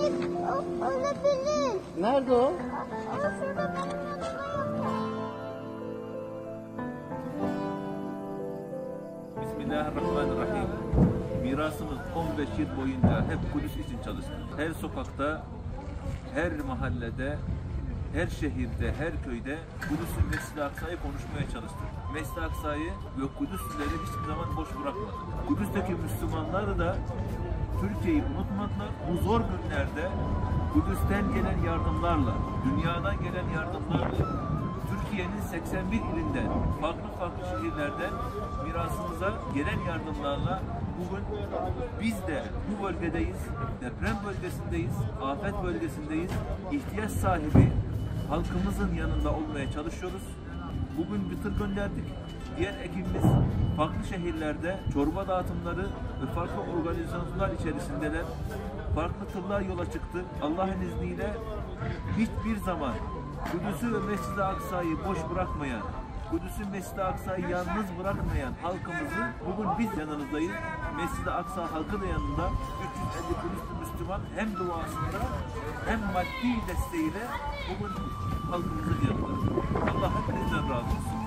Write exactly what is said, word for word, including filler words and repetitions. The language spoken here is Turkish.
o- olabilir. Nerede o? Ama şurada benim yanımda yok. Bismillahirrahmanirrahim. Mirasımız on beş yıl boyunca hep Kudüs için çalıştık. Her sokakta, her mahallede, her şehirde, her köyde Kudüs'ün Mescid-i Aksa'yı konuşmaya çalıştık. Mescid-i Aksa'yı ve Kudüs'leri hiçbir zaman boş bırakmadık. Kudüs'teki Müslümanları da Türkiye'yi unutmadılar. Bu zor günlerde Kudüs'ten gelen yardımlarla, dünyadan gelen yardımlarla, Türkiye'nin seksen bir ilinden, farklı farklı şehirlerden mirasımıza gelen yardımlarla bugün biz de bu bölgedeyiz, deprem bölgesindeyiz, afet bölgesindeyiz, ihtiyaç sahibi halkımızın yanında olmaya çalışıyoruz. Bugün bir tır gönderdik. Diğer ekibimiz farklı şehirlerde çorba dağıtımları ve farklı organizasyonlar içerisindeler. Farklı tırlar yola çıktı. Allah'ın izniyle hiçbir zaman Kudüs'ü ve Mescid-i Aksa'yı boş bırakmayan, Kudüs'ü Mescid-i Aksa'yı yalnız bırakmayan halkımızı bugün biz yanınızdayız. Mescid-i Aksa halkı da yanında. üç yüz elli Kudüs'lü Müslüman hem duasında hem maddi desteğiyle bugün halkımızın yanında. Allah hepinizden razı olsun.